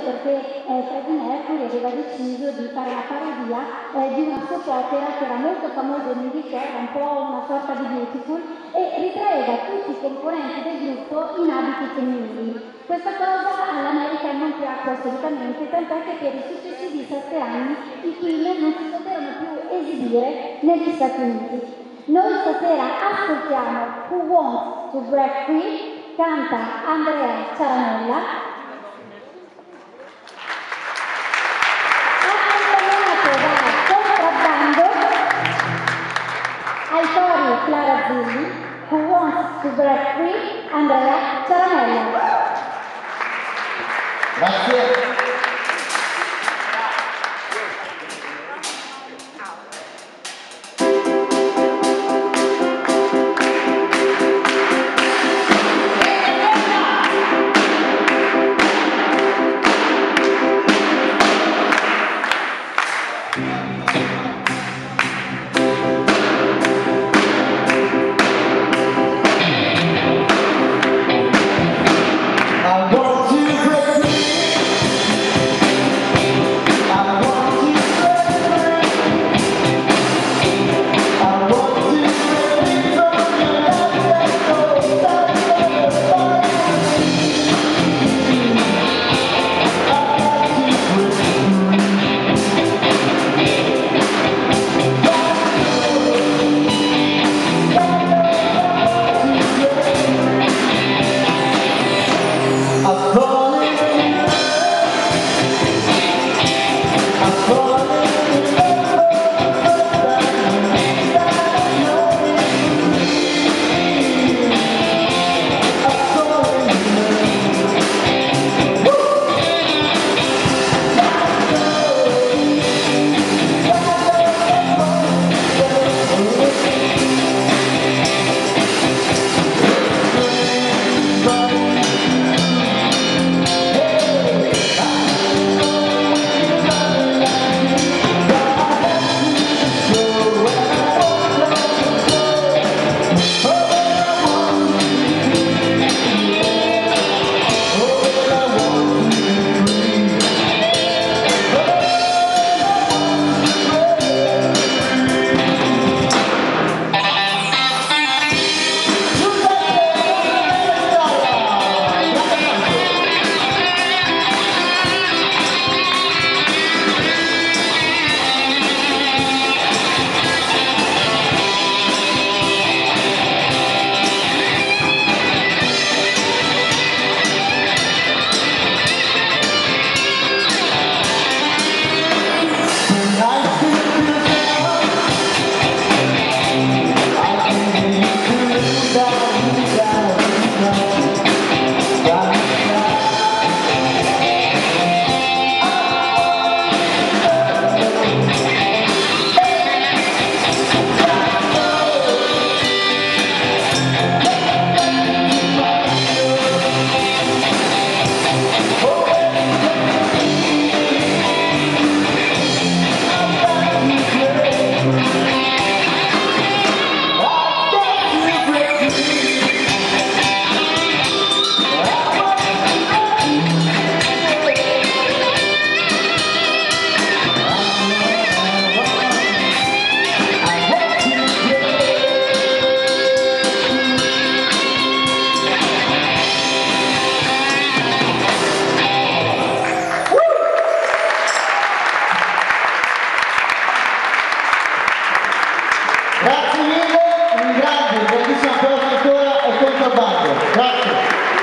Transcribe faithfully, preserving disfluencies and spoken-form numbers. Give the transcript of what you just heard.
perché eh, Freddie Mercury aveva deciso di fare una parodia eh, di una soap opera che era molto famosa in Inghilterra, un po' una sorta di Beautiful, e ritraeva tutti i componenti del gruppo in abiti femminili. Questa cosa all'America non piacque assolutamente, tant'è che per i successivi sette anni i film non si poterono più esibire negli Stati Uniti. Noi stasera ascoltiamo Who Wants to Break Free, canta Andrea Ciaramella, accompagnato da contrabbando, ai cori Clara Zilli. Who Wants to Break Free, Andrea Ciaramella. Grazie. Grazie mille, un grande, grandissimo applauso ancora al contrabbando. Grazie.